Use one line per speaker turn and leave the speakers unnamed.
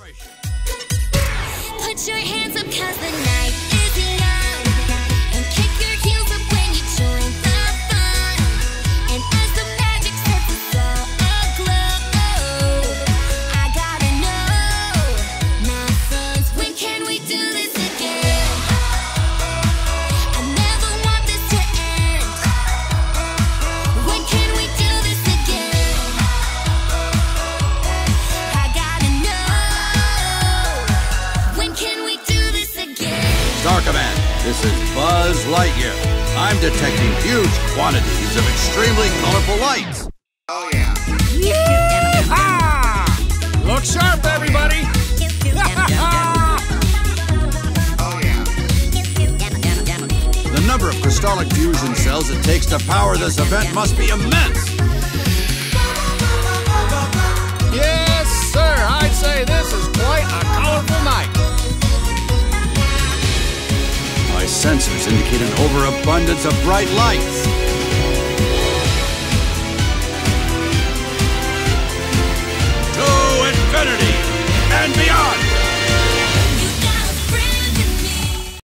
celebration.
Put your hands up 'cause the night is young, and kick your heels up when you join the fun. And as the magic sets us all aglow, I gotta know, my friends, when can we do this again? I never want this to end. When can we do this again? I gotta know, when can we do this again?
Star Command, this is Buzz Lightyear. I'm detecting huge quantities of extremely colorful lights.
Oh, yeah.
Yeehaw! Look sharp, everybody!
Oh, yeah.
The number of crystallic fusion cells it takes to power this event must be immense.
Yes, sir! I'd say this is quite a colorful night.
My sensors indicate an overabundance of bright lights.